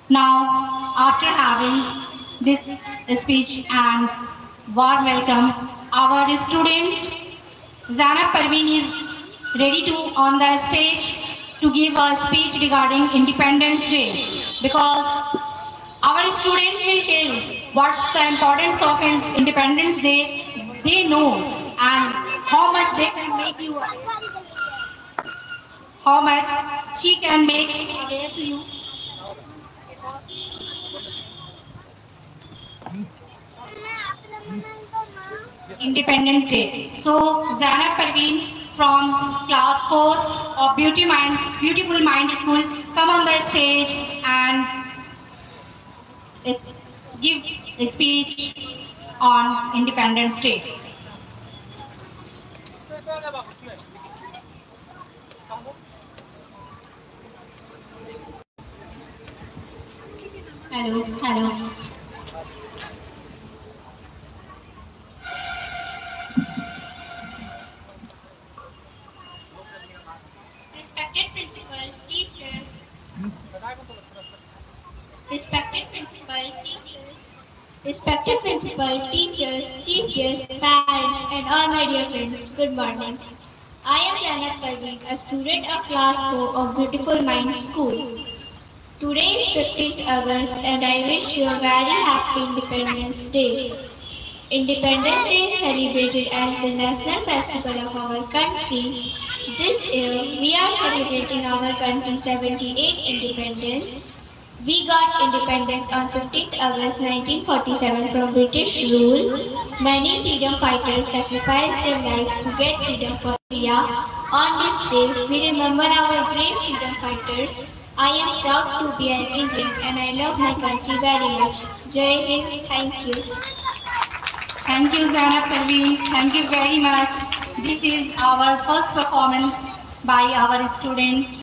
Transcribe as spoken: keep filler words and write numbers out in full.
Now, after having this speech and warm welcome, our student Zainab Parveen is ready to on the stage to give a speech regarding Independence Day, because our student will tell what's the importance of an Independence Day they know and how much they can make you, how much she can make aware to you. Independence Day. So Zainab Parveen from class four of Beauty Mind, Beautiful Mind School, come on the stage and give a speech on Independence Day. Hello, hello. Respected principal, teachers, respected principal, teachers, respected principal, teachers, chief guests, parents, and all my dear friends, good morning. I am Zainab Parveen, a student of class four of Beautiful Mind School. Today is fifteenth August and I wish you a very happy Independence Day. Independence Day is celebrated as the national festival of our country. This year, we are celebrating our country's seventy-eighth independence. We got independence on fifteenth August nineteen forty-seven from British rule. Many freedom fighters sacrificed their lives to get freedom for India. On this day, we remember our brave freedom fighters. I am proud to be an Indian and I love my country very much. Jai Hind, thank you. Thank you, Zainab Parveen. Thank you very much. This is our first performance by our student.